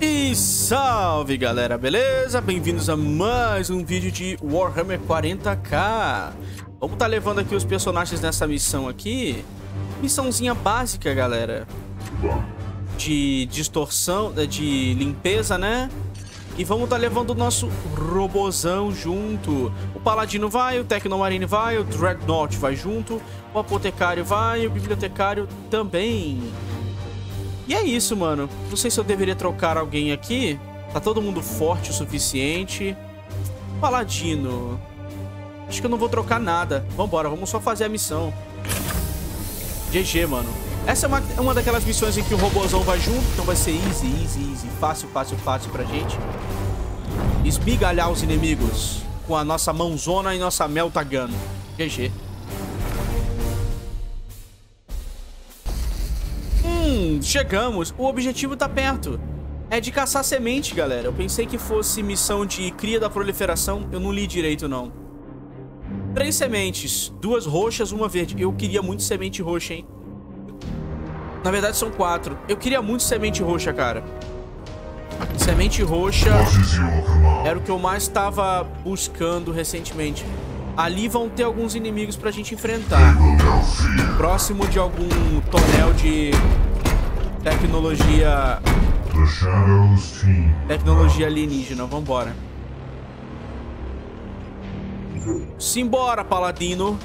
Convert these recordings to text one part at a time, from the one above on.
E salve galera, beleza? Bem-vindos a mais um vídeo de Warhammer 40k. Vamos tá levando aqui os personagens nessa missão aqui. Missãozinha básica, galera, de distorção, de limpeza, né? E vamos tá levando o nosso robozão junto. O Paladino vai, o Tecnomarine vai, o Dreadnought vai junto, o Apotecário vai, o Bibliotecário também. E é isso, mano. Não sei se eu deveria trocar alguém aqui. Tá todo mundo forte o suficiente. Paladino. Acho que eu não vou trocar nada. Vambora, vamos só fazer a missão. GG, mano. Essa é uma daquelas missões em que o robôzão vai junto. Então vai ser easy, easy, easy. Fácil, fácil, fácil pra gente esmigalhar os inimigos com a nossa mãozona e nossa Meltagun. GG. Chegamos. O objetivo tá perto. É de caçar semente, galera. Eu pensei que fosse missão de cria da proliferação. Eu não li direito, não. 3 sementes. 2 roxas, 1 verde. Eu queria muito semente roxa, hein? Na verdade, são 4. Eu queria muito semente roxa, cara. Semente roxa era o que eu mais estava buscando recentemente. Ali vão ter alguns inimigos pra gente enfrentar. Próximo de algum tonel de tecnologia alienígena. Vambora. Simbora, Paladino.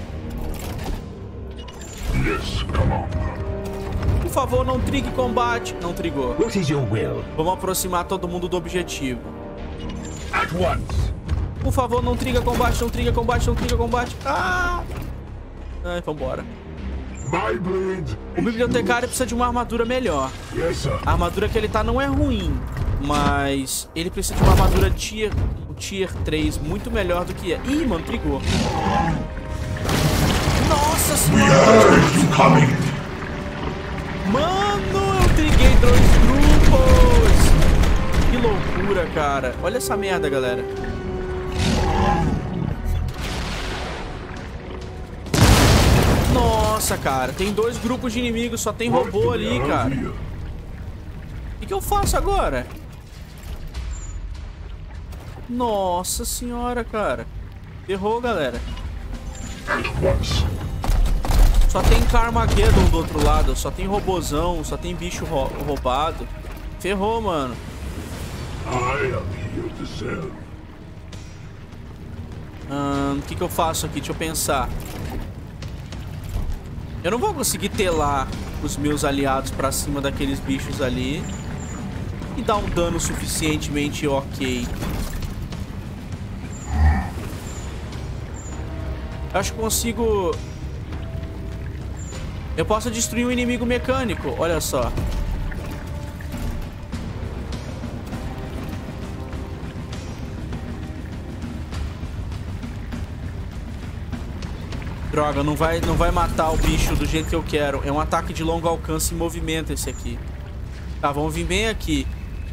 Por favor, não trigue combate. Não trigou. Vamos aproximar todo mundo do objetivo. Por favor, não triga combate, não triga combate, não triga combate. Ah! Ai, vambora. O bibliotecário precisa de uma armadura melhor. A armadura que ele tá não é ruim, mas ele precisa de uma armadura tier 3 muito melhor do que é. Ih, mano, trigou. Nossa senhora! Mano, eu triguei 2 grupos. Que loucura, cara. Olha essa merda, galera. Nossa, cara, tem 2 grupos de inimigos, só tem robô ali, cara. O que eu faço agora? Nossa senhora, cara. Ferrou, galera. Só tem Carmageddon do outro lado, só tem robozão, só tem bicho roubado. Ferrou, mano. O que eu faço aqui? Deixa eu pensar. Eu não vou conseguir telar os meus aliados pra cima daqueles bichos ali e dar um dano suficientemente ok. Eu acho que consigo... Eu posso destruir um inimigo mecânico, olha só. Droga, não vai matar o bicho do jeito que eu quero. É um ataque de longo alcance em movimento esse aqui. Tá, vamos vir bem aqui.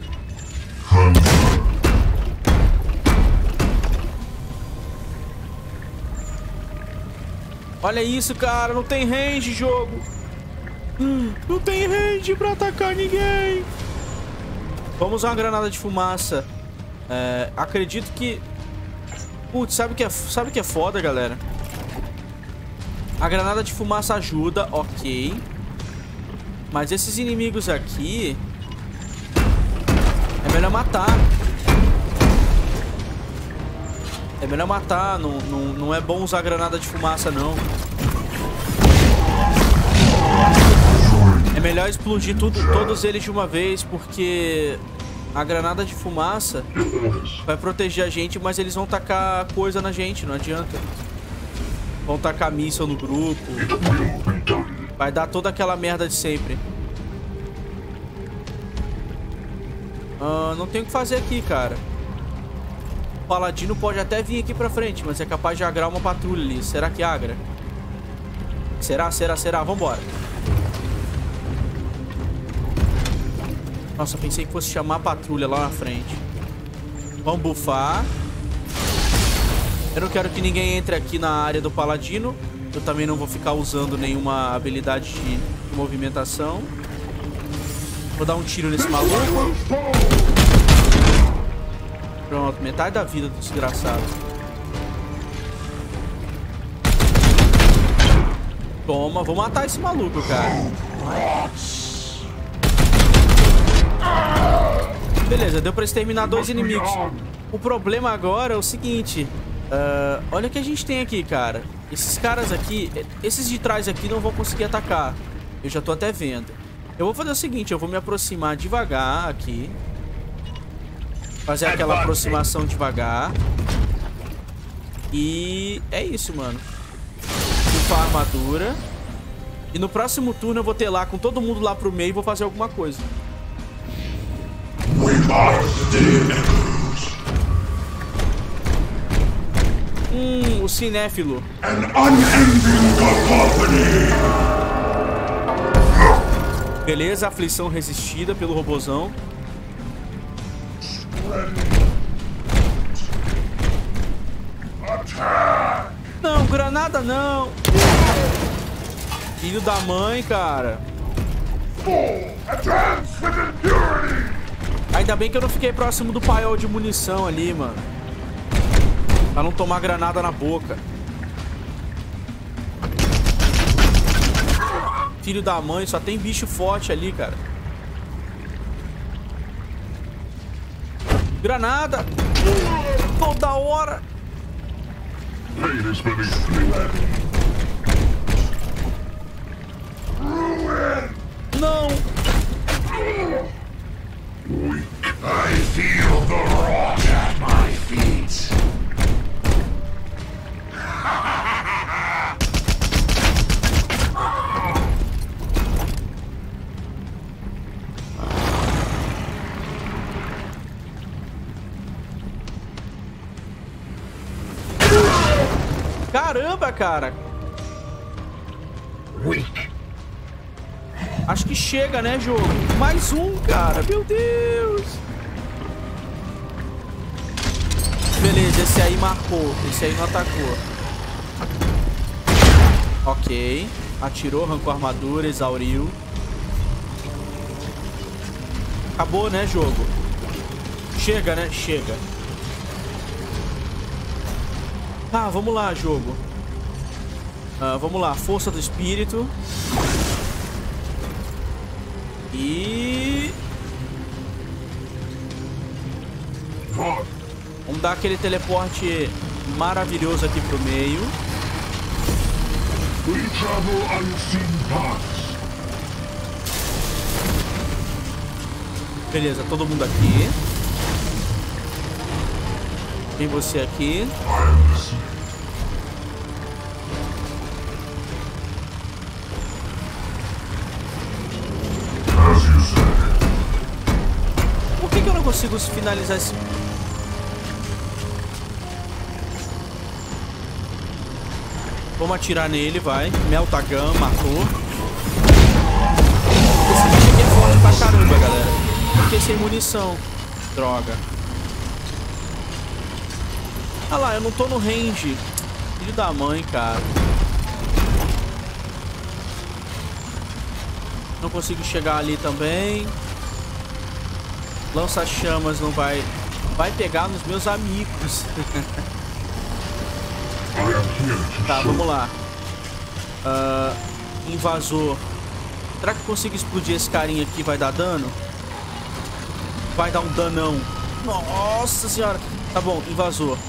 Olha isso, cara. Não tem range, jogo. Não tem range pra atacar ninguém. Vamos usar uma granada de fumaça. Acredito que... Putz, sabe o que é foda, galera? A granada de fumaça ajuda, ok. Mas esses inimigos aqui... É melhor matar. É melhor matar. Não é bom usar granada de fumaça, não. É melhor explodir todos eles de uma vez, porque... A granada de fumaça vai proteger a gente, mas eles vão tacar coisa na gente, não adianta. Vão tacar míssil no grupo. Vai dar toda aquela merda de sempre. Não tem o que fazer aqui, cara. O Paladino pode até vir aqui pra frente, mas é capaz de agrar uma patrulha ali. Será que agra? Será? Vambora. Nossa, pensei que fosse chamar a patrulha lá na frente. Vamos bufar. Eu não quero que ninguém entre aqui na área do Paladino. Eu também não vou ficar usando nenhuma habilidade de movimentação. Vou dar um tiro nesse maluco. Pronto, metade da vida do desgraçado. Toma, vou matar esse maluco, cara. Beleza, deu pra exterminar 2 inimigos. O problema agora é o seguinte. Olha o que a gente tem aqui, cara. Esses caras aqui, esses de trás aqui não vão conseguir atacar. Eu já tô até vendo. Eu vou fazer o seguinte, eu vou me aproximar devagar aqui. Fazer aquela aproximação devagar. E é isso, mano. Bufar a armadura. E no próximo turno eu vou ter lá com todo mundo lá pro meio e vou fazer alguma coisa. O cinéfilo. Beleza, aflição resistida pelo robozão. Não, granada não. Filho da mãe, cara. Ainda bem que eu não fiquei próximo do paiol de munição ali, mano. Pra não tomar granada na boca. Filho da mãe, só tem bicho forte ali, cara. Granada! Toda hora! Não! I feel the rot at my feet. Caramba, cara! Weak. Acho que chega, né, jogo? Mais um, cara. Meu Deus. Beleza, esse aí marcou. Esse aí não atacou. Ok. Atirou, arrancou a armadura, exauriu. Acabou, né, jogo? Chega, né? Chega. Ah, vamos lá, jogo. Vamos lá. Força do espírito. E... vamos dar aquele teleporte maravilhoso aqui pro meio. Beleza, todo mundo aqui. Tem você aqui. Por que eu não consigo finalizar esse... Vamos atirar nele, vai. Meltagun, matou. Esse bicho aqui é forte pra caramba, galera. Fiquei sem munição. Droga. Ah lá, eu não tô no range. Filho da mãe, cara. Não consigo chegar ali também. Lança-chamas não vai... vai pegar nos meus amigos. Tá, vamos lá. Invasor. Será que eu consigo explodir esse carinha aqui? Vai dar dano? Vai dar um danão. Nossa senhora. Tá bom, invasor.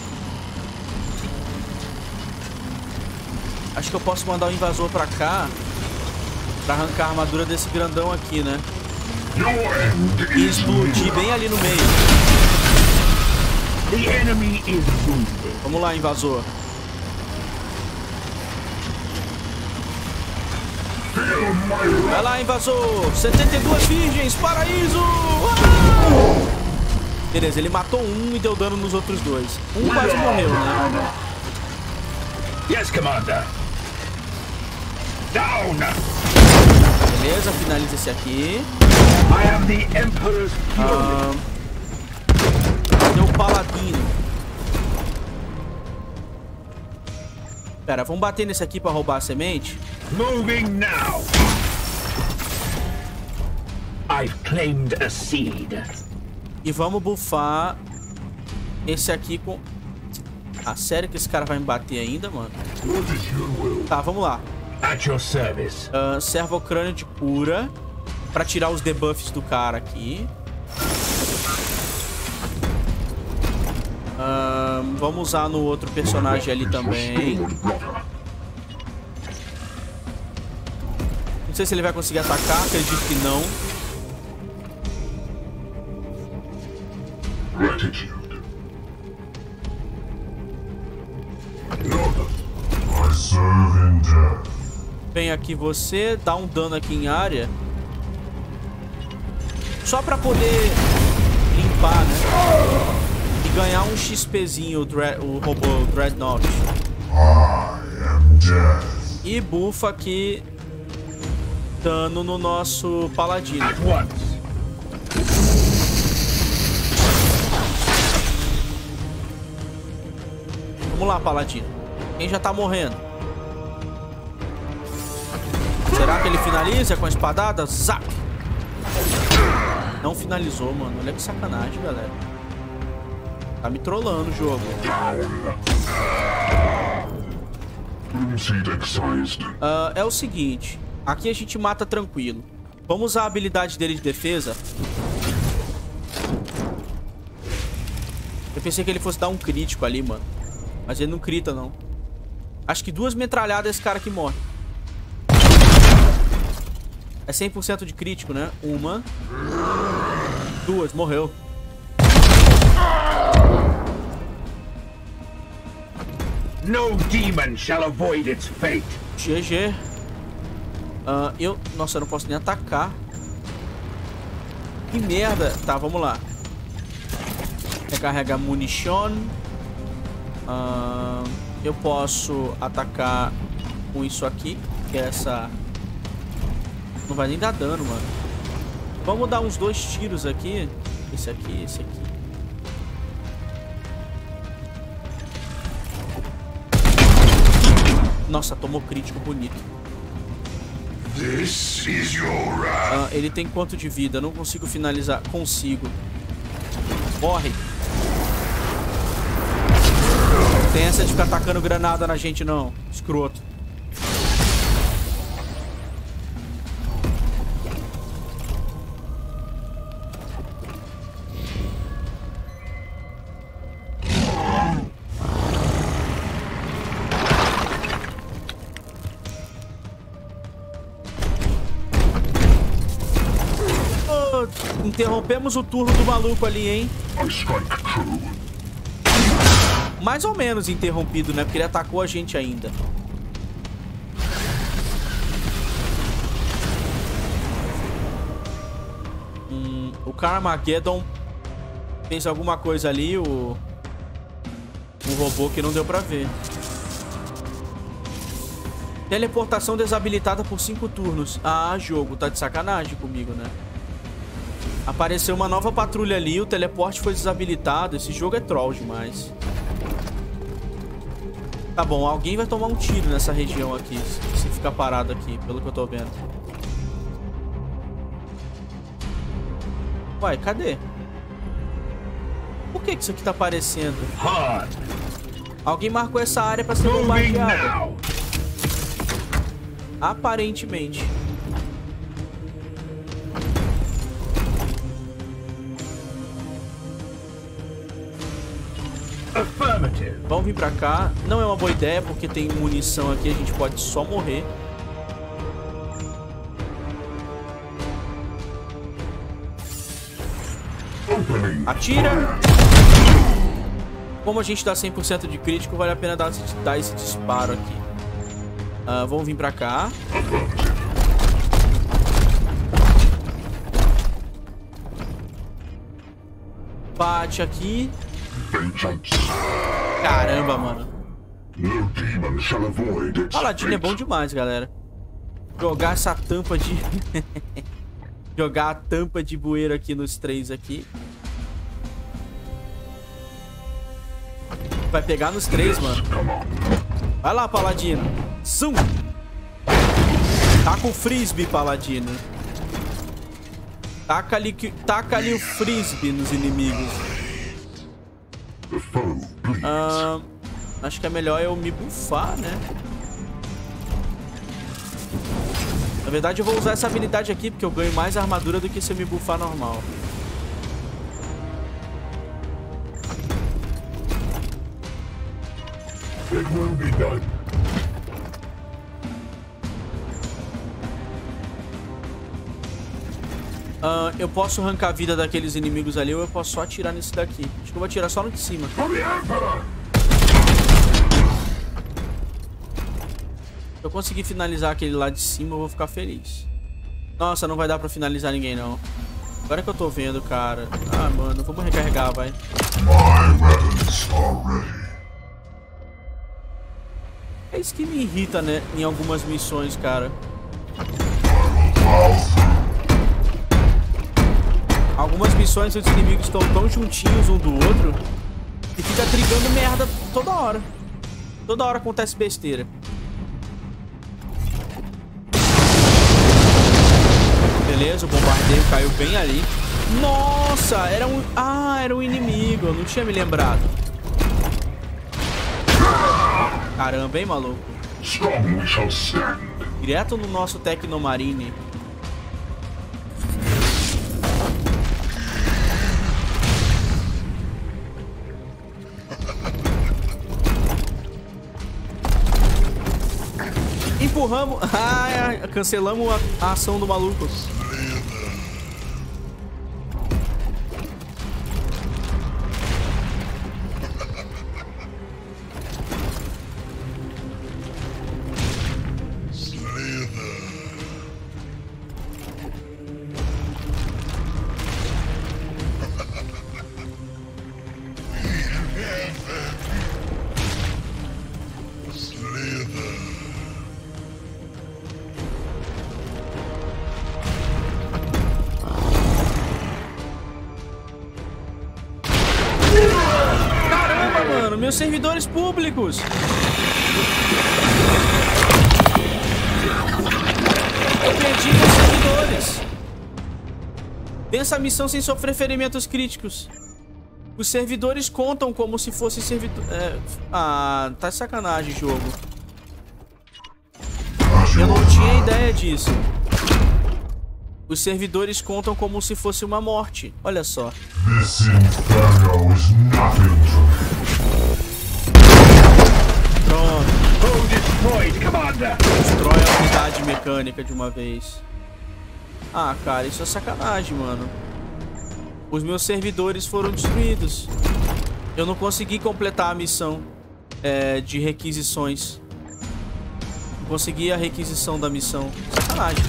Acho que eu posso mandar o invasor pra cá. Pra arrancar a armadura desse grandão aqui, né? E explodir bem ali no meio. Vamos lá, invasor. Vai lá, invasor. 72 virgens, paraíso. Beleza, ele matou um e deu dano nos outros dois. Um quase morreu, né? Yes, Commander. Down. Beleza, finaliza esse aqui. I am the Emperor's fury. Cadê o paladino? Pera, vamos bater nesse aqui pra roubar a semente? Moving now. I've claimed a seed. E vamos buffar esse aqui com... Ah, sério que esse cara vai me bater ainda, mano? Tá, vamos lá. Servo crânio de cura. Pra tirar os debuffs do cara aqui. Vamos usar no outro personagem ali também. Não sei se ele vai conseguir atacar, acredito que não. Vem aqui você, dá um dano aqui em área. Só pra poder limpar, né? E ganhar um XPzinho, o robô Dreadnought. E bufa aqui dano no nosso paladino. Vamos lá, paladino. Quem já tá morrendo? Será que ele finaliza com a espadada? Zap! Não finalizou, mano. Olha que sacanagem, galera. Tá me trollando o jogo. É o seguinte. Aqui a gente mata tranquilo. Vamos usar a habilidade dele de defesa. Eu pensei que ele fosse dar um crítico ali, mano. Mas ele não crita, não. Acho que 2 metralhadas esse cara que morre. É 100% de crítico, né? 1, 2, morreu. No demon shall avoid its fate. GG. Nossa, eu não posso nem atacar. Que merda. Tá, vamos lá. Recarrega munition. Eu posso atacar com isso aqui. Que é essa... Não vai nem dar dano, mano. Vamos dar uns 2 tiros aqui. Esse aqui, esse aqui. Nossa, tomou crítico bonito. Ele tem quanto de vida? Não consigo finalizar. Consigo. Morre. Não tem essa de ficar atacando granada na gente, não. Escroto. Interrompemos o turno do maluco ali, hein? Mais ou menos interrompido, né? Porque ele atacou a gente ainda. O Carmageddon fez alguma coisa ali, o robô que não deu pra ver. Teleportação desabilitada por 5 turnos. Ah, jogo, tá de sacanagem comigo, né? Apareceu uma nova patrulha ali, o teleporte foi desabilitado. Esse jogo é troll demais. Tá bom, alguém vai tomar um tiro nessa região aqui, se ficar parado aqui, pelo que eu tô vendo. Uai, cadê? Por que isso aqui tá aparecendo? Alguém marcou essa área pra ser bombardeada. Aparentemente. Vamos vir pra cá. Não é uma boa ideia porque tem munição aqui. A gente pode só morrer. Atira. Como a gente dá 100% de crítico, vale a pena dar esse disparo aqui. Vamos vir pra cá. Bate aqui. Caramba, mano. Paladino é bom demais, galera. Jogar essa tampa de... Jogar a tampa de bueiro aqui nos 3 aqui. Vai pegar nos 3, mano. Vai lá, Paladino. Zum. Taca o frisbee, Paladino. Taca ali o frisbee nos inimigos. The foe bleeds. Acho que é melhor eu me buffar, né? Na verdade, eu vou usar essa habilidade aqui, porque eu ganho mais armadura do que se eu me buffar normal. It will be done. Eu posso arrancar a vida daqueles inimigos ali ou eu posso só atirar nesse daqui. Acho que eu vou atirar só no de cima. For the Emperor! Se eu conseguir finalizar aquele lá de cima, eu vou ficar feliz. Nossa, não vai dar pra finalizar ninguém, não. Agora que eu tô vendo, cara. Ah, mano, vamos recarregar, vai. My weapons are ready. É isso que me irrita, né? Em algumas missões, cara. Algumas missões os inimigos estão tão juntinhos um do outro e fica trigando merda toda hora. Toda hora acontece besteira. Beleza, o bombardeio caiu bem ali. Nossa, era um... Ah, era um inimigo, eu não tinha me lembrado. Caramba, hein, maluco? Strong we shall stand. Direto no nosso Tecnomarine. Empurramos. Ah, cancelamos a ação do maluco. Meus servidores públicos. Eu perdi meus servidores. Vença a missão sem sofrer ferimentos críticos. Os servidores contam como se fossem servidor... Ah, tá de sacanagem, jogo. Eu não tinha ideia disso. Os servidores contam como se fosse uma morte. Olha só. This inferno is nothing to me. Destrói a unidade mecânica de uma vez. Ah, cara, isso é sacanagem, mano. Os meus servidores foram destruídos. Eu não consegui completar a missão de requisições. Não consegui a requisição da missão. Sacanagem.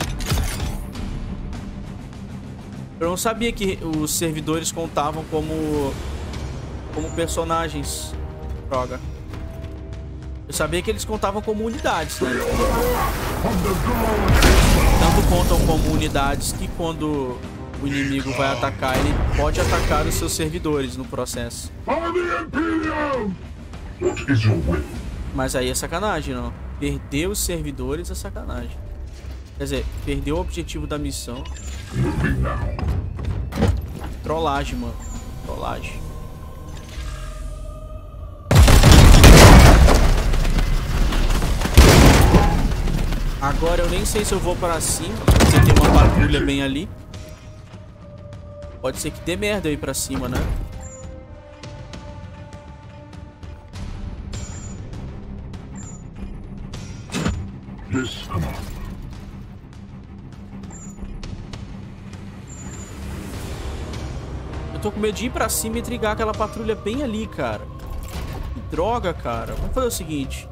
Eu não sabia que os servidores contavam como personagens. Droga. Eu sabia que eles contavam como unidades, né? Tanto contam como unidades que quando o inimigo vai atacar, ele pode atacar os seus servidores no processo. Mas aí é sacanagem, não? Perder os servidores é sacanagem. Quer dizer, perder o objetivo da missão. Trollagem, mano. Trollagem. Agora eu nem sei se eu vou para cima. Porque tem uma patrulha bem ali. Pode ser que dê merda eu ir pra cima, né? Eu tô com medo de ir pra cima e trigar aquela patrulha bem ali, cara. Que droga, cara. Vamos fazer o seguinte.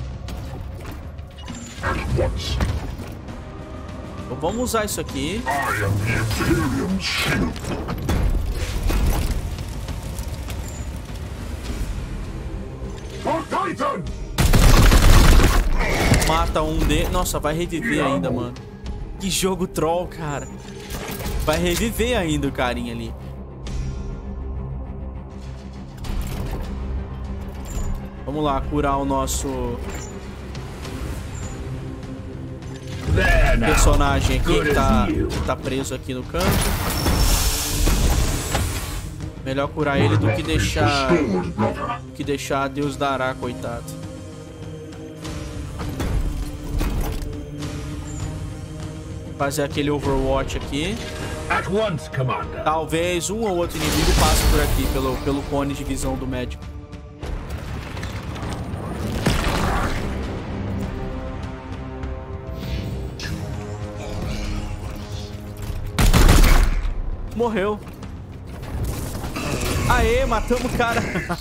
Vamos usar isso aqui. Mata um de... Nossa, vai reviver ainda, mano. Que jogo troll, cara. Vai reviver ainda o carinha ali. Vamos lá, curar o nosso... personagem aqui que tá preso aqui no canto. Melhor curar ele do que deixar Deus dará, coitado. Fazer aquele Overwatch aqui. At once, Commander. Talvez um ou outro inimigo passe por aqui pelo cone de visão do médico. Morreu. Aê, matamos o cara.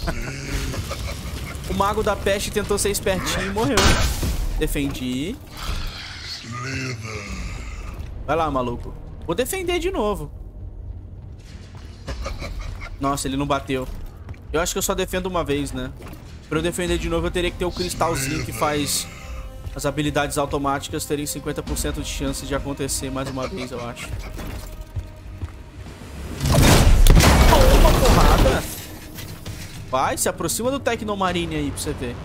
O mago da peste tentou ser espertinho e morreu. Defendi. Vai lá, maluco. Vou defender de novo. Nossa, ele não bateu. Eu acho que eu só defendo uma vez, né? Pra eu defender de novo, eu teria que ter o cristalzinho que faz as habilidades automáticas terem 50% de chance de acontecer mais uma vez, eu acho. Toma, porrada! Vai, se aproxima do Tecnomarine aí pra você ver.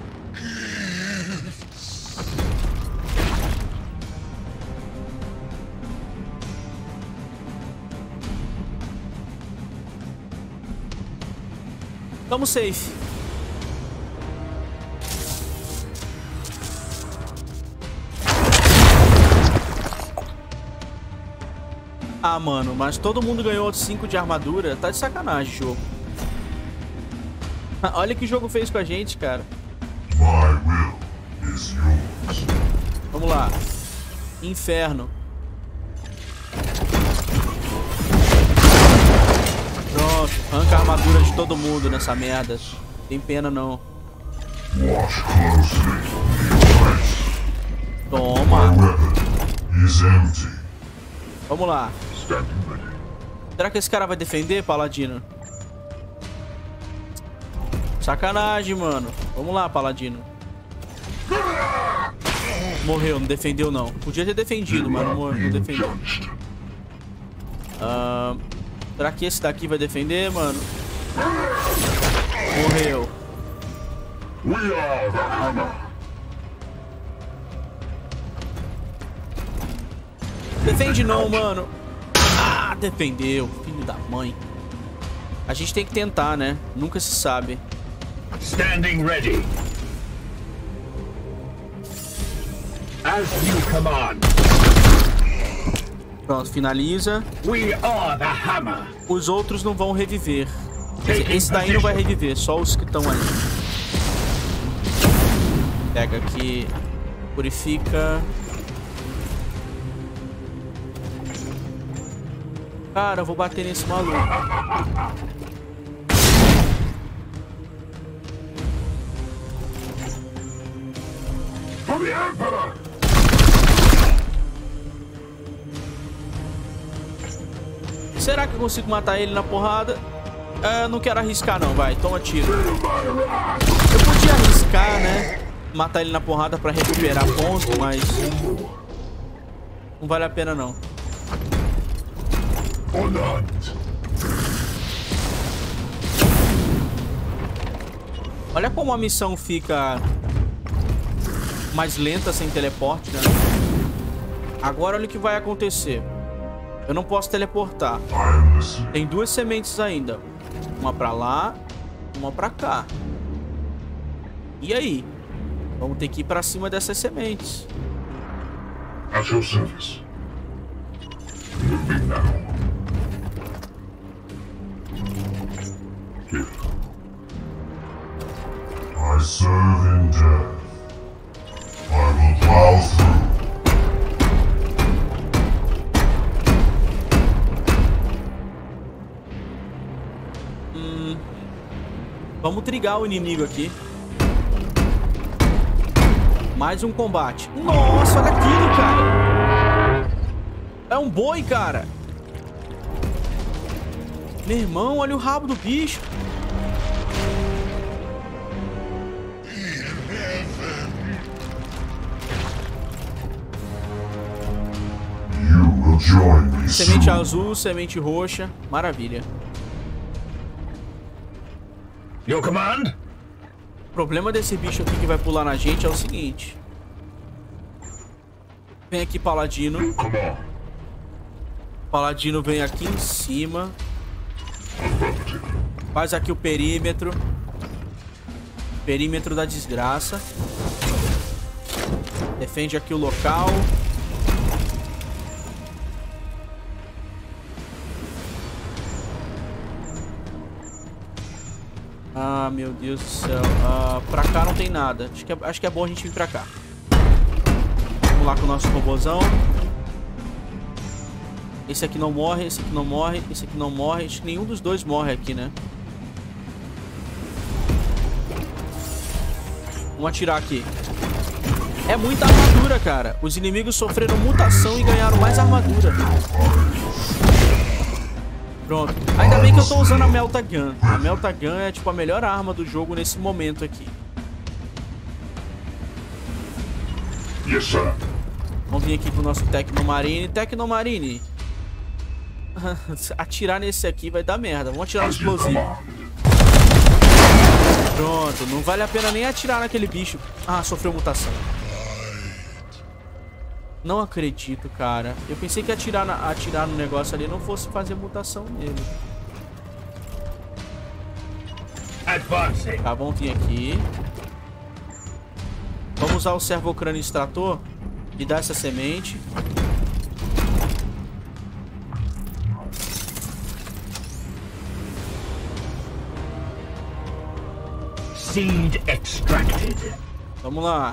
Tamo safe. Ah, mano, mas todo mundo ganhou 5 de armadura. Tá de sacanagem o jogo. Olha que o jogo fez com a gente, cara. My will is yours. Vamos lá. Inferno. Pronto, arranca a armadura de todo mundo nessa merda. Tem pena não. Watch closely, your Toma. My weapon is empty. Vamos lá. Standing ready. Será que esse cara vai defender, Paladino? Sacanagem, mano. Vamos lá, Paladino. Morreu, não defendeu não. Podia ter defendido, mas não defendeu. Será que esse daqui vai defender, mano? Morreu. We are the hammer. Defende não, mano. Ah, defendeu. Filho da mãe. A gente tem que tentar, né? Nunca se sabe. Standing ready. As you command. Pronto, finaliza. We are the hammer. Os outros não vão reviver. Quer dizer, esse daí não vai reviver, só os que estão aí. Pega aqui. Purifica. Cara, eu vou bater nesse maluco. For the Emperor. Será que eu consigo matar ele na porrada? Não quero arriscar não, vai, toma tiro. Eu podia arriscar, né? Matar ele na porrada pra recuperar pontos, mas não vale a pena não. Olha como a missão fica mais lenta sem teleporte, né? Agora olha o que vai acontecer. Eu não posso teleportar. Tem 2 sementes ainda. Uma pra lá, uma pra cá. E aí? Vamos ter que ir pra cima dessas sementes. At your service. Moving now. Here. I serve in death. I will plow through. Vamos trigar o inimigo aqui. Mais um combate. Nossa, olha aquilo, cara. É um boi, cara. Meu irmão, olha o rabo do bicho. You will join me Semente soon. azul, semente roxa. Maravilha. Your command? O problema desse bicho aqui que vai pular na gente é o seguinte. Vem aqui, Paladino. Come on. Paladino vem aqui em cima. Faz aqui o perímetro. Perímetro da desgraça. Defende aqui o local. Ah, meu Deus do céu. Pra cá não tem nada. Acho que é bom a gente vir pra cá. Vamos lá com o nosso robôzão. Esse aqui não morre, esse aqui não morre, esse aqui não morre. Acho que nenhum dos dois morre aqui, né? Vamos atirar aqui. É muita armadura, cara. Os inimigos sofreram mutação e ganharam mais armadura. Pronto. Ainda bem que eu tô usando a Melta Gun. A Melta Gun é tipo a melhor arma do jogo nesse momento aqui. Yes, sir. Vamos vir aqui pro nosso Tecnomarine. Tecnomarine. Atirar nesse aqui vai dar merda. Vamos atirar no explosivo. Pronto. Não vale a pena nem atirar naquele bicho. Ah, sofreu mutação. Não acredito, cara. Eu pensei que atirar no negócio ali não fosse fazer mutação nele. Tá, vamos vir aqui. Vamos usar o servocrânio extrator e dar essa semente. Seed extracted. Vamos lá.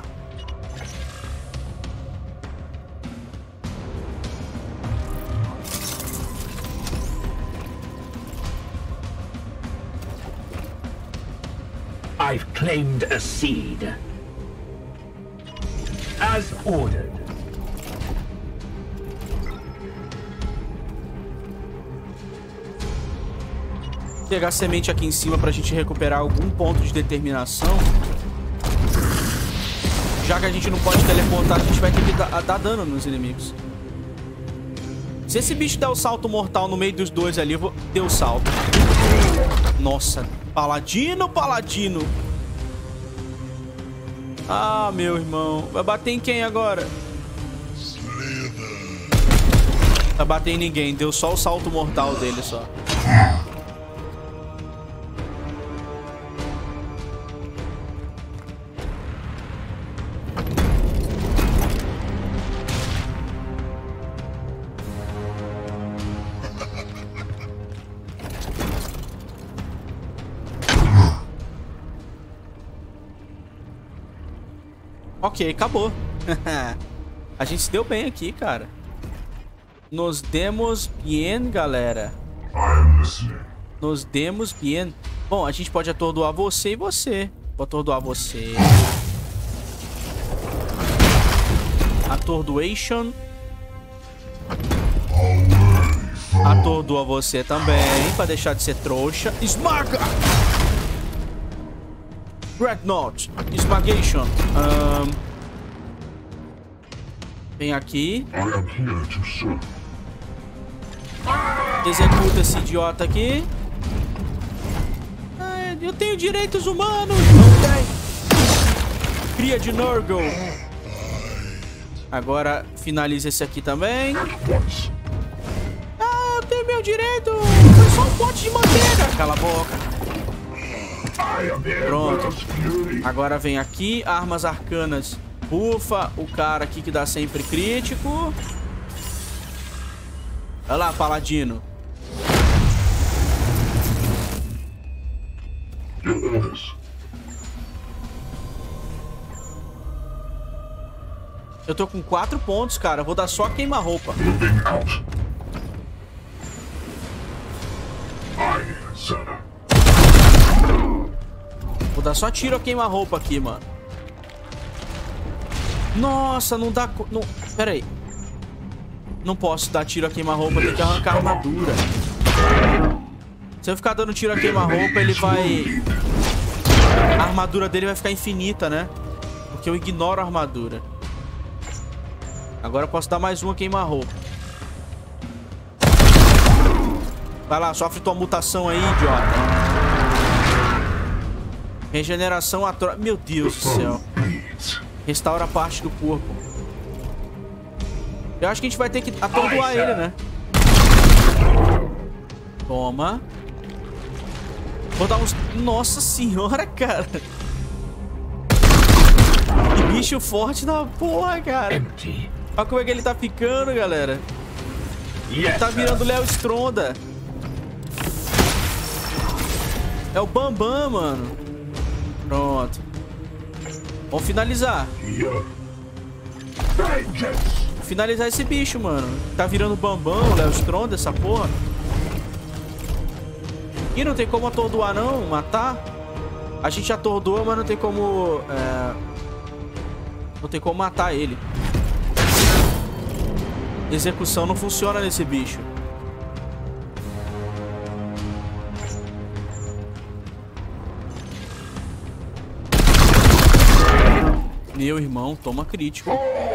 I've claimed a seed. As ordered. Pegar a semente aqui em cima pra gente recuperar algum ponto de determinação. Já que a gente não pode teleportar, a gente vai ter que dar dano nos inimigos. Se esse bicho der o salto mortal no meio dos dois ali, eu vou ter o salto. Nossa, paladino, paladino. Ah, meu irmão. Vai bater em quem agora? Vai bater em ninguém. Deu só o salto mortal dele só. Ok, acabou. A gente se deu bem aqui, cara. Nos demos bien, galera. Nos demos bien. Bom, a gente pode atordoar você e você. Vou atordoar você. Atordoation. Atordoa você também, pra deixar de ser trouxa. Esmaga! Dreadnought. Esmagation. Vem aqui. Executa esse idiota aqui. Eu tenho direitos humanos. Não tem. Cria de Nurgle. Agora finaliza esse aqui também. Ah, eu tenho meu direito. Foi só um pote de manteiga. Cala a boca. Pronto. Agora vem aqui. Armas arcanas. Bufa o cara aqui que dá sempre crítico. Olha lá, paladino. Eu tô com 4 pontos, cara. Vou dar só queima-roupa. Vou dar só tiro a queima-roupa aqui, mano. Nossa, não dá... Não... Pera aí. Não posso dar tiro a queima-roupa. Tem que arrancar a armadura. Se eu ficar dando tiro a queima-roupa, ele vai... A armadura dele vai ficar infinita, né? Porque eu ignoro a armadura. Agora eu posso dar mais uma queima-roupa. Vai lá, sofre tua mutação aí, idiota. Regeneração atroz. Meu Deus do céu. Restaura a parte do corpo. Eu acho que a gente vai ter que atordoar ele, né? Toma. Vou dar uns... Nossa senhora, cara. Que bicho forte da porra, cara. Empty. Olha como é que ele tá ficando, galera. Ele Yes, tá sir. virando Léo Stronda. É o Bambam, mano. Pronto. Vamos finalizar. Here. Vengeance. Finalizar esse bicho, mano. Tá virando Bambam, Léo Stronda, essa porra. E não tem como atordoar, não? Matar? A gente atordoa, mas não tem como... Não tem como matar ele. Execução não funciona nesse bicho. Meu irmão, toma crítico.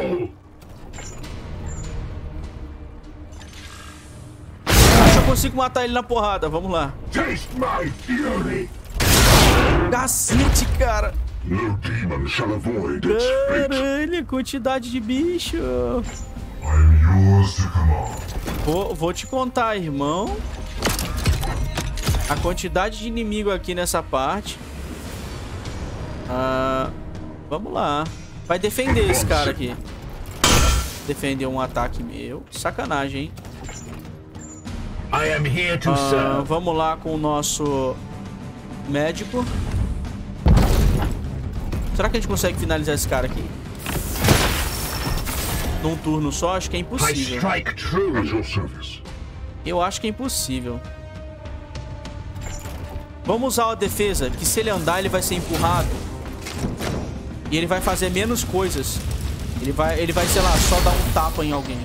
Acho que eu consigo matar ele na porrada. Vamos lá. Taste my fury. Cacete, cara. No demon shall avoid its fate. Caralho, quantidade de bicho. I am yours to command. Vou te contar, irmão. A quantidade de inimigo aqui nessa parte. Vamos lá. Vai defender esse cara aqui. Defender um ataque meu. Sacanagem, hein? I am here to serve. Vamos lá com o nosso médico. Será que a gente consegue finalizar esse cara aqui? Num turno só? Acho que é I impossível. strike true. At your service. Eu acho que é impossível. Vamos usar a defesa, que se ele andar, ele vai ser empurrado. E ele vai fazer menos coisas. Ele vai, sei lá, só dar um tapa em alguém.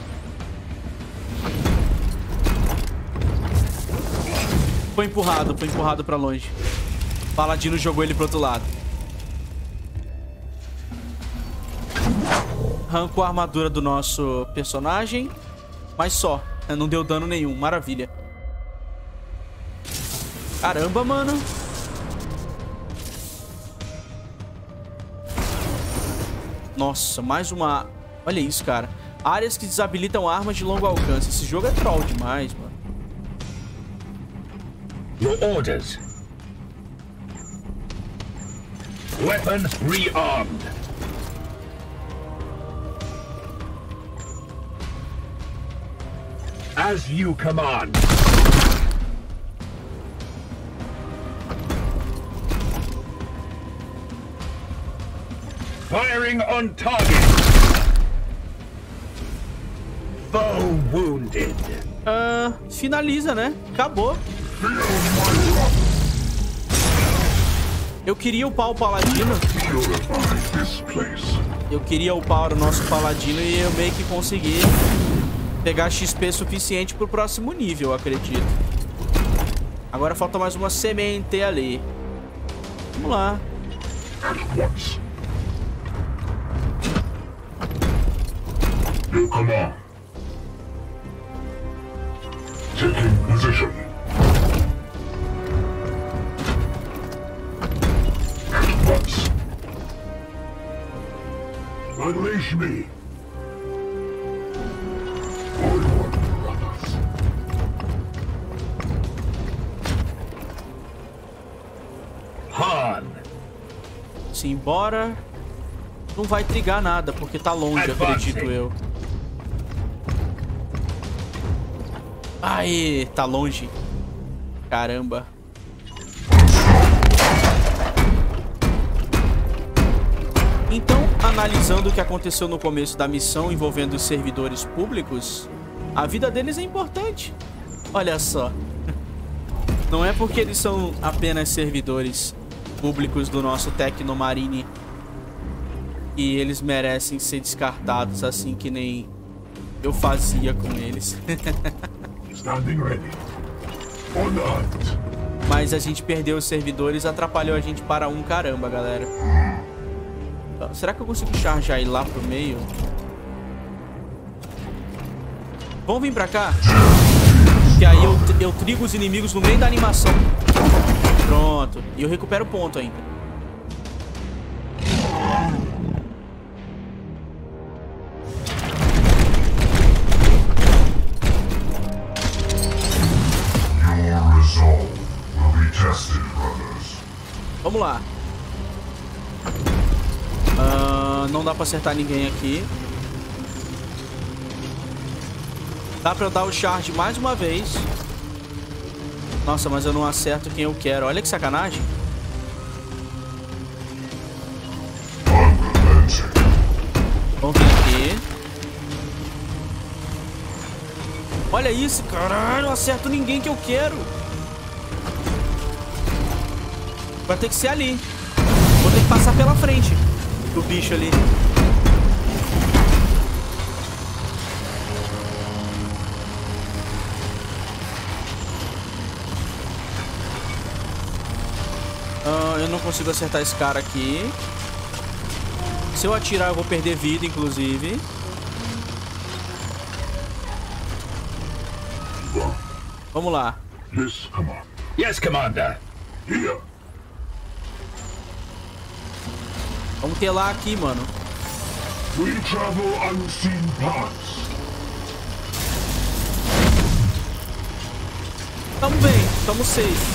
Foi empurrado pra longe. Paladino jogou ele pro outro lado. Arrancou a armadura do nosso personagem. Mas só. Não deu dano nenhum. Maravilha. Caramba, mano. Nossa, mais uma... Olha isso, cara. Áreas que desabilitam armas de longo alcance. Esse jogo é troll demais, mano. Your orders. Weapon rearmed. As you command. Firing on target. Foe wounded. Finaliza, né? Acabou. Eu queria upar o Paladino. Purify this place. Eu queria upar o nosso Paladino e eu meio que consegui pegar XP suficiente pro próximo nível, eu acredito. Agora falta mais uma semente ali. Vamos lá. At once. Your command. Taking position. At once. Unleash me. Onward, brothers. Han. Se embora, não vai trigar nada, porque tá longe, acredito eu. Aê, tá longe. Caramba. Então, analisando o que aconteceu no começo da missão envolvendo os servidores públicos, a vida deles é importante. Olha só. Não é porque eles são apenas servidores públicos do nosso Tecnomarine e eles merecem ser descartados assim que nem eu fazia com eles. Standing ready. On hunt. Mas a gente perdeu os servidores, atrapalhou a gente para um caramba, galera. Será que eu consigo charjar ele lá pro meio? Vamos vir pra cá? Que aí eu trigo os inimigos no meio da animação. Pronto. E eu recupero ponto ainda. Your resolve will be tested. Vamos lá. Não dá pra acertar ninguém aqui. Dá pra eu dar o charge mais uma vez. Nossa, mas eu não acerto quem eu quero. Olha que sacanagem. Vamos vir aqui. Olha isso, caralho. Não acerto ninguém que eu quero. Vai ter que ser ali. Vou ter que passar pela frente do bicho ali. Eu não consigo acertar esse cara aqui. Se eu atirar, eu vou perder vida, inclusive. Vamos lá. Yes, Commander. Vamos ter lá aqui, mano. We travel unseen paths. Tamo bem, tamo safe.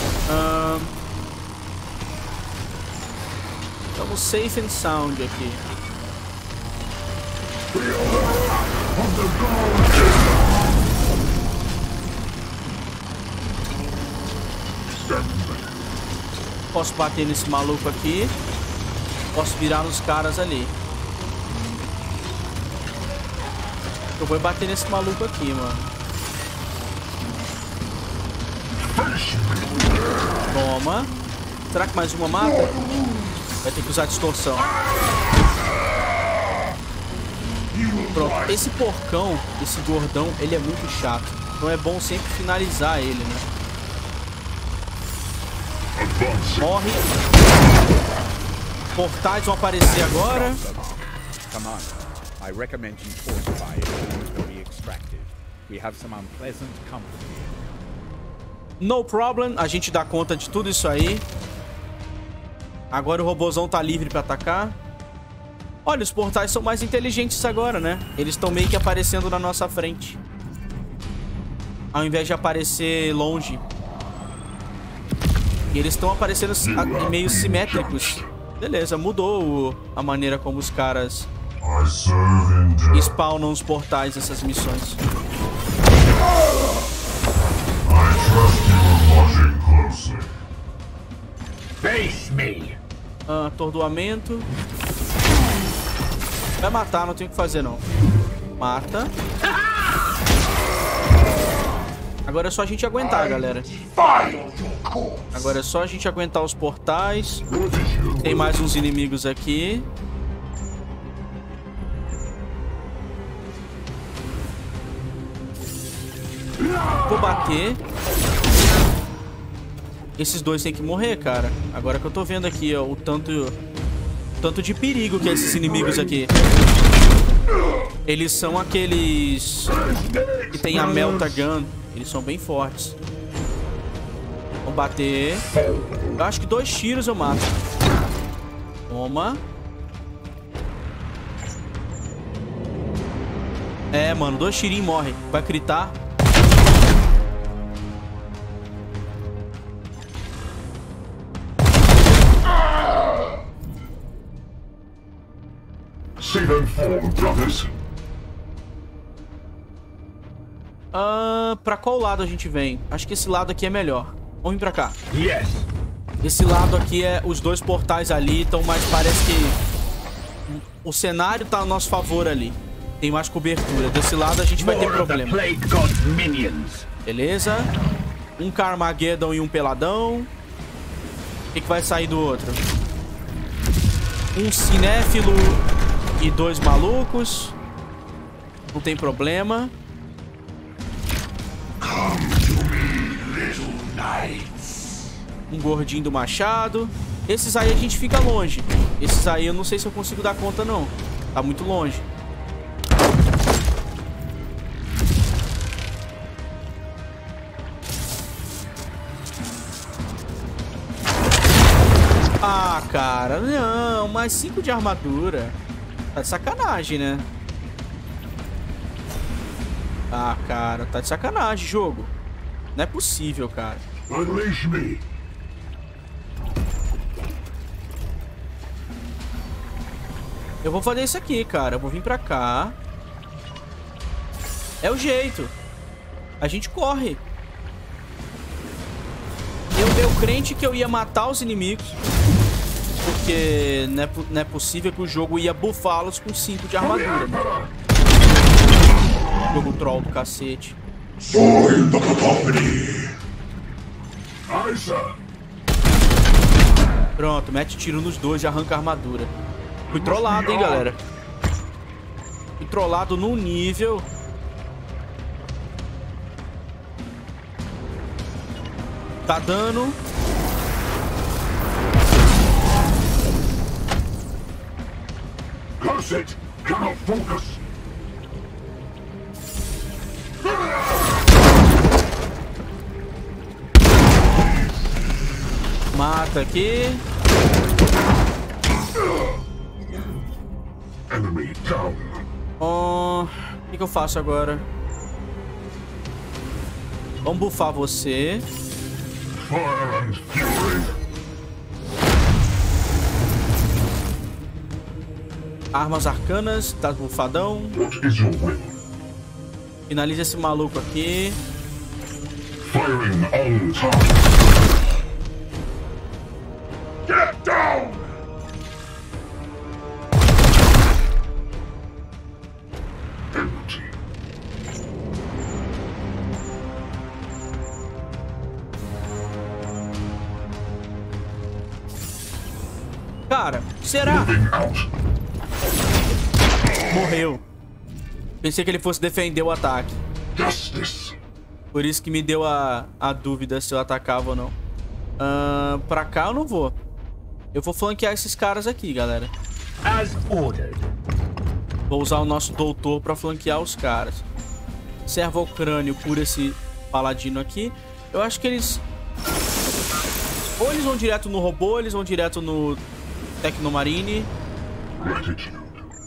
Tamo safe and sound aqui. Posso bater nesse maluco aqui. Posso virar nos caras ali. Eu vou bater nesse maluco aqui, mano. Toma. Será que mais uma mata? Vai ter que usar distorção. Pronto. Esse porcão, esse gordão, ele é muito chato. Então é bom sempre finalizar ele, né? Morre. Portais vão aparecer agora. Commander, I recommend you fortify it to be extracted. We have some unpleasant company. No problem, a gente dá conta de tudo isso aí. Agora o robôzão tá livre pra atacar. Olha, os portais são mais inteligentes agora, né? Eles estão meio que aparecendo na nossa frente, ao invés de aparecer longe. E eles estão aparecendo meio simétricos. Beleza, mudou a maneira como os caras spawnam os portais dessas missões. Face me. Atordoamento. Vai matar, não tem o que fazer não. Mata. Agora é só a gente aguentar, galera. Agora é só a gente aguentar os portais. Tem mais uns inimigos aqui. Vou bater. Esses dois têm que morrer, cara. Agora que eu tô vendo aqui, ó, o tanto de perigo que é esses inimigos aqui. Eles são aqueles que tem a Melta Gun. Eles são bem fortes. Vamos bater. Eu acho que 2 tiros eu mato. Toma. É, mano, 2 tirinhos morre. Vai gritar. See them fall, brothers. Pra qual lado a gente vem? Acho que esse lado aqui é melhor. Vamos vir pra cá. Yes. Esse lado aqui é os 2 portais ali, então, mas parece que o cenário tá a nosso favor ali. Tem mais cobertura. Desse lado a gente vai ter problema. Beleza. Um Carmageddon e um Peladão. O que vai sair do outro? Um Cinéfilo e 2 malucos. Não tem problema. Um gordinho do machado. Esses aí a gente fica longe. Esses aí eu não sei se eu consigo dar conta, não. Tá muito longe. Ah, cara, não. Mais 5 de armadura. Tá de sacanagem, né? Ah, cara, tá de sacanagem, jogo. Não é possível, cara. Unleash me. Eu vou fazer isso aqui, cara. Eu vou vir pra cá. É o jeito. A gente corre. Eu crente que eu ia matar os inimigos. Porque não é possível que o jogo ia buffá-los com 5 de armadura. Jogo troll do cacete. Pronto, mete tiro nos dois e arranca a armadura. Fui trollado, hein, galera. Fui trollado num nível. Tá dando. Curse it! Cannot focus! Mata aqui. Enemy down! O que eu faço agora? Vamos buffar você. Fire and fury! Armas arcanas, tá bufadão. What is your will? Finaliza esse maluco aqui. Firing on target! Get down! Empty. Cara, será? Moving out. Morreu. Pensei que ele fosse defender o ataque. Justice. Por isso que me deu a dúvida se eu atacava ou não. Pra cá eu não vou. Eu vou flanquear esses caras aqui, galera. As ordered. Vou usar o nosso doutor pra flanquear os caras. Serva o crânio por esse paladino aqui. Eu acho que eles... Ou eles vão direto no robô, ou eles vão direto no Tecnomarine. Gratitude.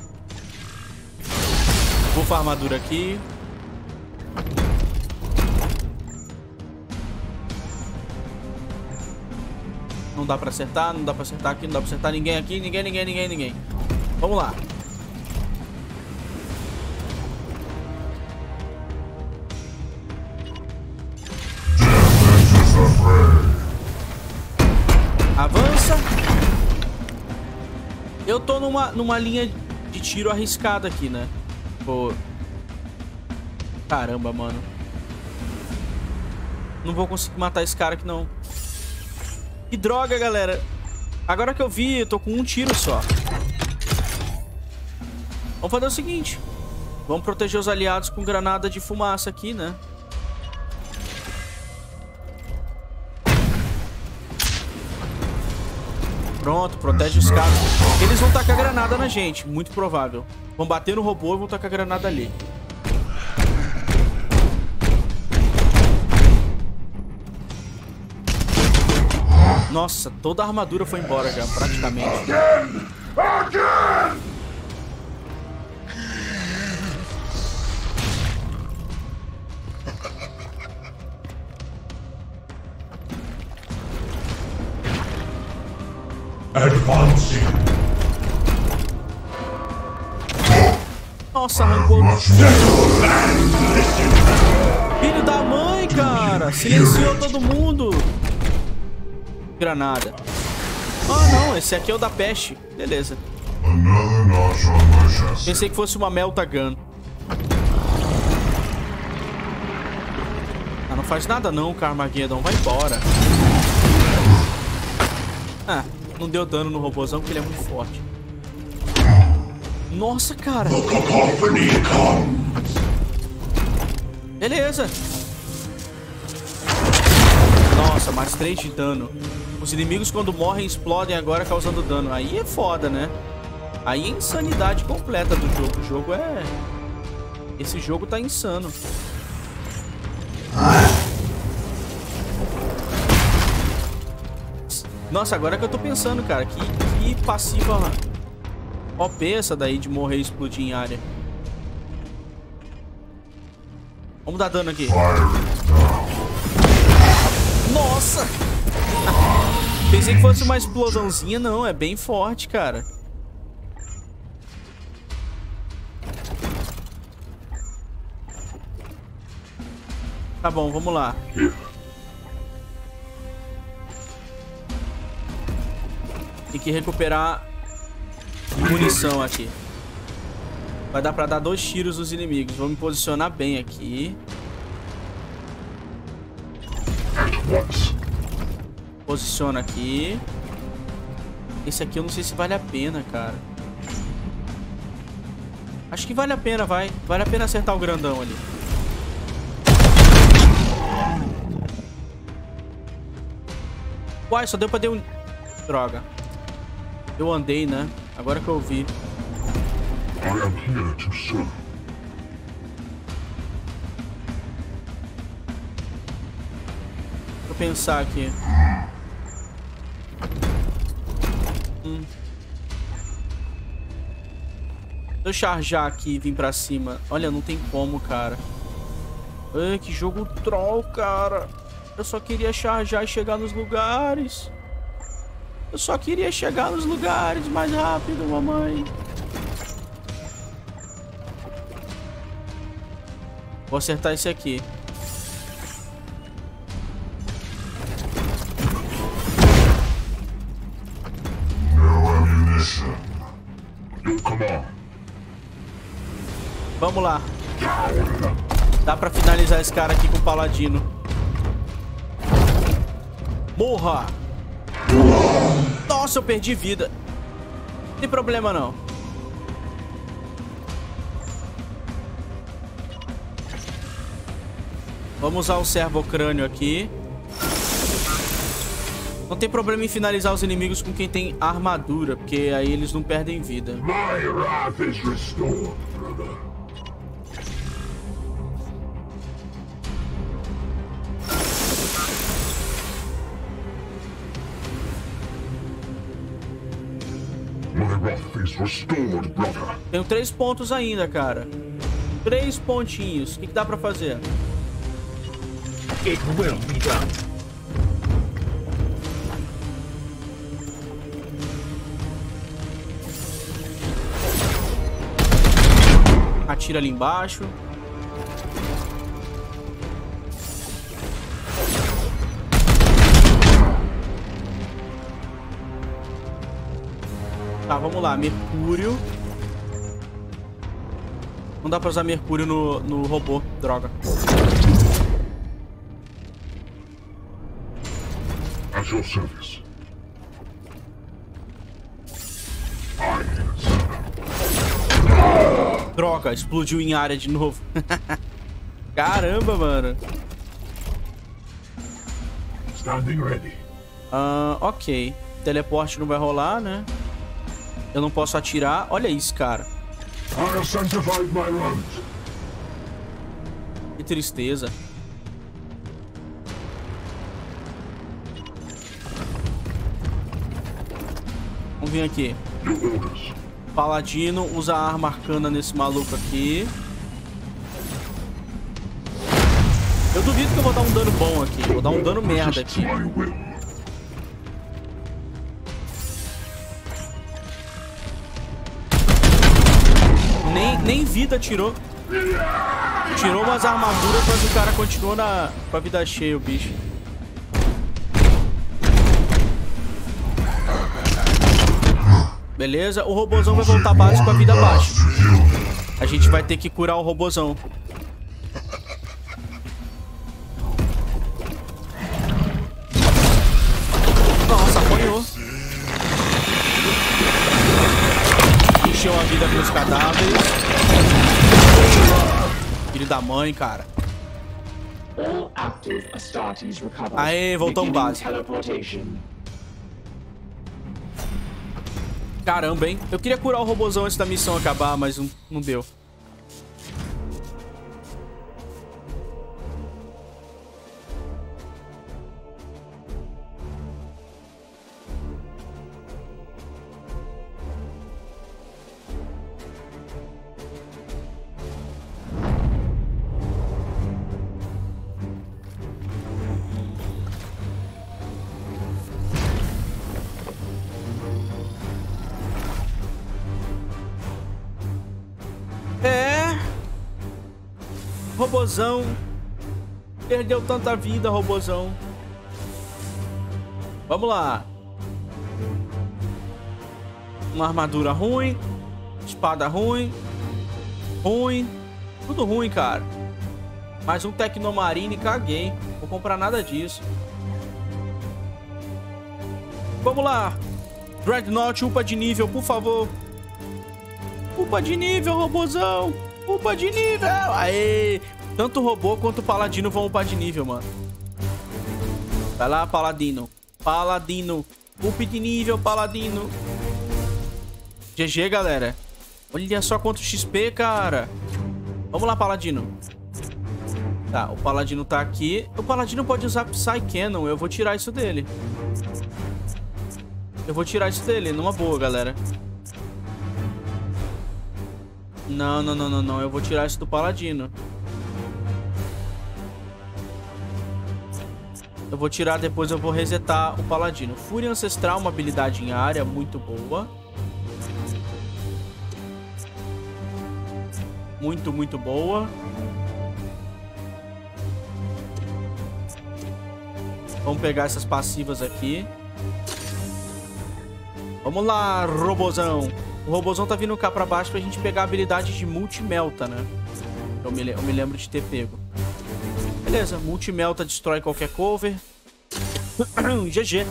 Bufa a armadura aqui. Não dá pra acertar, não dá pra acertar aqui, não dá pra acertar ninguém aqui, ninguém. Vamos lá. Avança. Eu tô numa linha de tiro arriscada aqui, né? Pô. Caramba, mano. Não vou conseguir matar esse cara aqui, não. Que droga, galera. Agora que eu vi, eu tô com um tiro só. Vamos fazer o seguinte. Vamos proteger os aliados com granada de fumaça aqui, né? Pronto, protege os caras. Eles vão tacar granada na gente, muito provável. Vão bater no robô e vão tacar granada ali. Nossa, toda a armadura foi embora já, praticamente. Again! Advancing. Nossa, arrancou. Filho da mãe, cara. Silenciou todo mundo. Granada. Ah, não. Esse aqui é o da peste. Beleza. Another notch on my chest. Pensei que fosse uma Melta Gun. Ah, não faz nada não, Carmageddon. Vai embora. Ah, não deu dano no robôzão porque ele é muito forte. Nossa, cara. Beleza. Nossa, mais 3 de dano. Os inimigos quando morrem explodem agora causando dano. Aí é foda, né? Aí é insanidade completa do jogo. O jogo é... Esse jogo tá insano. Nossa, agora que eu tô pensando, cara. Que passiva OP essa daí de morrer e explodir em área. Vamos dar dano aqui. Nossa! Pensei que fosse uma explosãozinha. Não, é bem forte, cara. Tá bom, vamos lá. Tem que recuperar munição aqui. Vai dar pra dar 2 tiros nos inimigos. Vou me posicionar bem aqui. Posiciona aqui. Esse aqui eu não sei se vale a pena, cara. Acho que vale a pena, vai. Vale a pena acertar o grandão ali. Uai, só deu pra dar um... Droga. Eu andei, né? Agora que eu vi. I am here to serve. Deixa eu pensar aqui. Se eu charjar aqui e vir pra cima... Olha, não tem como, cara. Ai, que jogo troll, cara. Eu só queria charjar e chegar nos lugares. Eu só queria chegar nos lugares mais rápido, mamãe. Vou acertar esse aqui. No ammunition. Come on. Vamos lá. Dá pra finalizar esse cara aqui com o paladino. Morra! Nossa, eu perdi vida. Não tem problema, não. Vamos usar o servocrânio aqui. Não tem problema em finalizar os inimigos com quem tem armadura, porque aí eles não perdem vida. My wrath is restored, brother. My wrath is restored, brother. Tenho 3 pontos ainda, cara. 3 pontinhos. O que dá pra fazer? It will be done. Atira ali embaixo. Tá, vamos lá. Mercúrio. Não dá pra usar mercúrio no robô. Droga. At your service. Droga, explodiu em área de novo. Caramba, mano. Standing ready. Ok. Teleporte não vai rolar, né? Eu não posso atirar. Olha isso, cara. I have sanctified my road. Que tristeza. Vamos vir aqui. Your orders. Paladino usa a arma arcana nesse maluco aqui. Eu duvido que eu vou dar um dano bom aqui. Vou dar um dano merda aqui. My will. Nem vida tirou. Tirou umas armaduras, mas o cara continua com a vida cheia, o bicho. Beleza, o robozão vai voltar base com a vida baixa. A gente vai ter que curar o robozão. Nossa, apanhou. Encheu a vida com os cadáveres. Filho da mãe, cara. Aê, voltamos base. Caramba, hein? Eu queria curar o robozão antes da missão acabar, mas não deu. Robozão Perdeu tanta vida, robozão. Vamos lá. Uma armadura ruim. Espada ruim. Ruim. Tudo ruim, cara. Mais um Tecnomarine, caguei. Não vou comprar nada disso. Vamos lá. Dreadnought, upa de nível, por favor. Upa de nível, robozão. Upa de nível. Aê. Tanto o robô quanto o paladino vão upar de nível, mano. Vai lá, paladino. Paladino. Up de nível, paladino. GG, galera. Olha só quanto XP, cara. Vamos lá, paladino. Tá, o paladino tá aqui. O paladino pode usar Psy-Cannon. Eu vou tirar isso dele. Eu vou tirar isso dele, numa boa, galera. Não, não, não, não, não. Eu vou tirar isso do paladino. Eu vou tirar, depois eu vou resetar o paladino. Fúria Ancestral, uma habilidade em área muito boa. Muito, muito boa. Vamos pegar essas passivas aqui. Vamos lá, robozão. O robozão tá vindo cá pra baixo pra gente pegar a habilidade de Multimelta, né? Eu me lembro de ter pego. Beleza, Multimelta destrói qualquer cover. GG.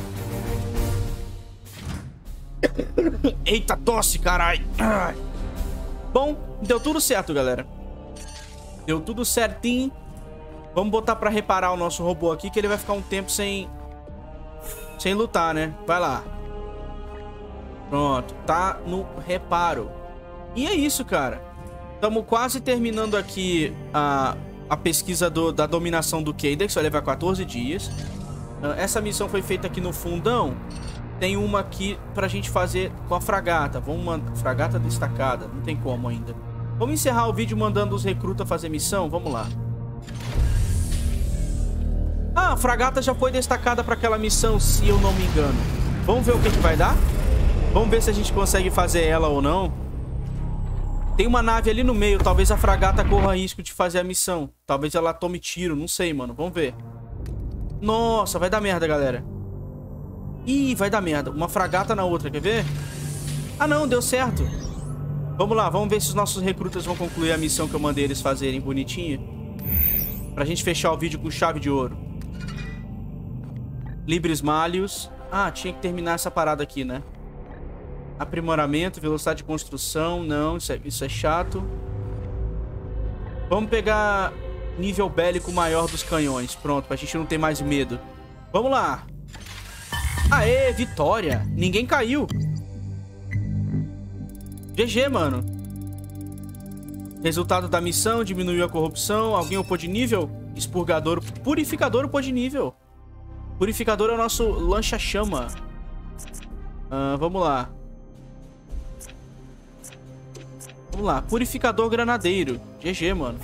Eita, tosse, caralho. Bom, deu tudo certo, galera. Deu tudo certinho. Vamos botar pra reparar o nosso robô aqui, que ele vai ficar um tempo sem lutar, né? Vai lá. Pronto, tá no reparo. E é isso, cara. Estamos quase terminando aqui a pesquisa da dominação do Caydex. Vai levar 14 dias. Essa missão foi feita aqui no fundão. Tem uma aqui pra gente fazer com a fragata. Vamos mandar... Fragata destacada. Não tem como ainda. Vamos encerrar o vídeo mandando os recrutas fazer missão. Vamos lá. Ah, a fragata já foi destacada pra aquela missão, se eu não me engano. Vamos ver o que vai dar? Vamos ver se a gente consegue fazer ela ou não. Tem uma nave ali no meio. Talvez a fragata corra risco de fazer a missão. Talvez ela tome tiro. Não sei, mano. Vamos ver. Nossa, vai dar merda, galera. Ih, vai dar merda. Uma fragata na outra, quer ver? Ah, não. Deu certo. Vamos lá. Vamos ver se os nossos recrutas vão concluir a missão que eu mandei eles fazerem bonitinho. Pra gente fechar o vídeo com chave de ouro. Libres Malhos. Ah, tinha que terminar essa parada aqui, né? Aprimoramento, velocidade de construção. Não, isso é chato. Vamos pegar nível bélico maior dos canhões. Pronto, pra gente não ter mais medo. Vamos lá. Aê, vitória. Ninguém caiu. GG, mano. Resultado da missão, diminuiu a corrupção. Alguém upou de nível? Expurgador. Purificador upou de nível. Purificador é o nosso lancha-chama. Vamos lá. Vamos lá. Purificador granadeiro. GG, mano.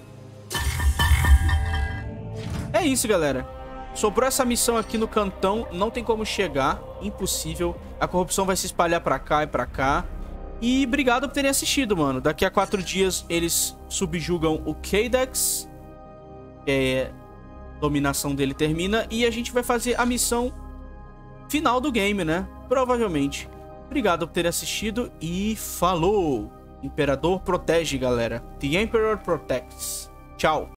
É isso, galera. Sobrou essa missão aqui no cantão. Não tem como chegar. Impossível. A corrupção vai se espalhar pra cá e pra cá. E obrigado por terem assistido, mano. Daqui a 4 dias eles subjugam o Caydex. Dominação dele termina. E a gente vai fazer a missão final do game, né? Provavelmente. Obrigado por terem assistido e falou! Imperador protege, galera. The Emperor protects. Tchau.